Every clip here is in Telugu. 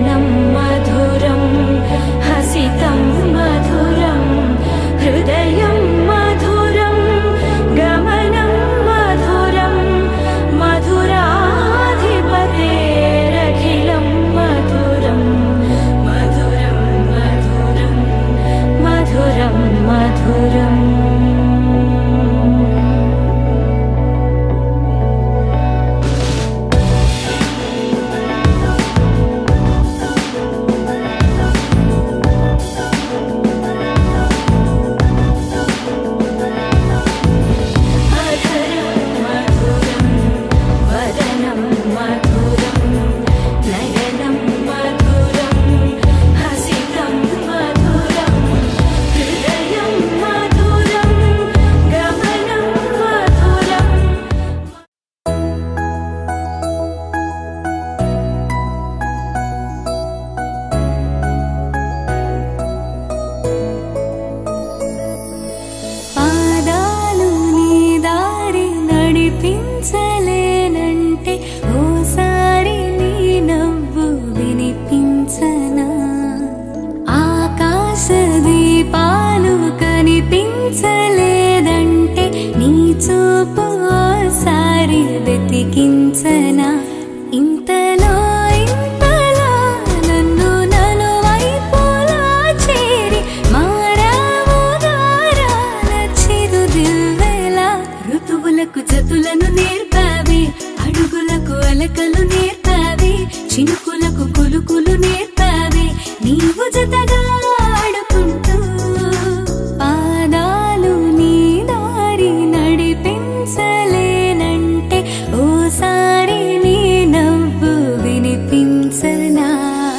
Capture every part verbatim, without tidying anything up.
नयनं मधुरं हसितं मधुरं हृदयं मधुरं गमनं मधुरं मधुराधिपतेरखिलं मधुरं मधुरं मधुरं मधुरं मधुरम् వెతికించనా ఇంతలో ఇంతలా నన్ను నలువైపులా చేరి మారావు దారాల చిరుదివ్వెలా ఋతువులకు జతులను నేర్పావి అడుగులకు అలకలు నేర్పావి చినుకులకు కులుకులు నేర్పావి నీవు జతగా ఆడుకుంటూ పాదాలు నీ దారి నడిపించలేనంటే ఓసారి నీ నవ్వు వినిపించనా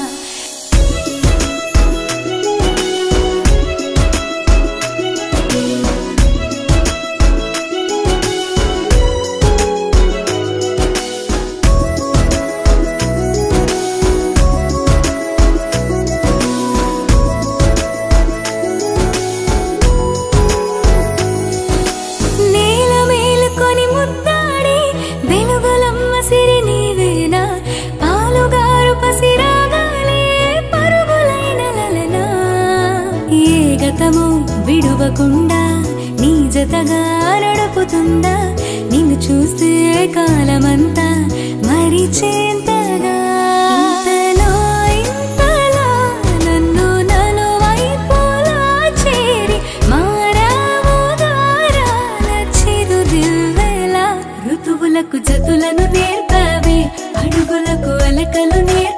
విడువకుండా నీ జతగా నడుపుతుందా నిన్ను చూస్తే కాలమంతా మరిచేంతగా ఇంతలో ఇంతలా నన్ను నలువైపులా చేరి మారావు దారాల చిరుదివ్వెలా ఋతువులకు జతులను నేర్పావి అడుగులకు అలకలు నేర్పావి